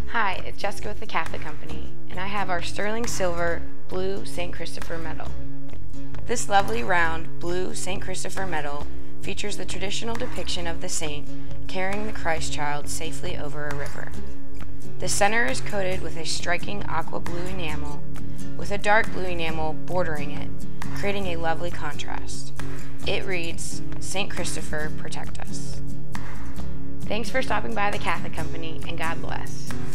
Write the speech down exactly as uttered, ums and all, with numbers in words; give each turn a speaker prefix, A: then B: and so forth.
A: Hi, it's Jessica with the Catholic Company, and I have our sterling silver blue Saint Christopher medal. This lovely round blue Saint Christopher medal features the traditional depiction of the saint carrying the Christ child safely over a river. The center is coated with a striking aqua blue enamel, with a dark blue enamel bordering it, creating a lovely contrast. It reads, "Saint Christopher, protect us." Thanks for stopping by the Catholic Company, and God bless.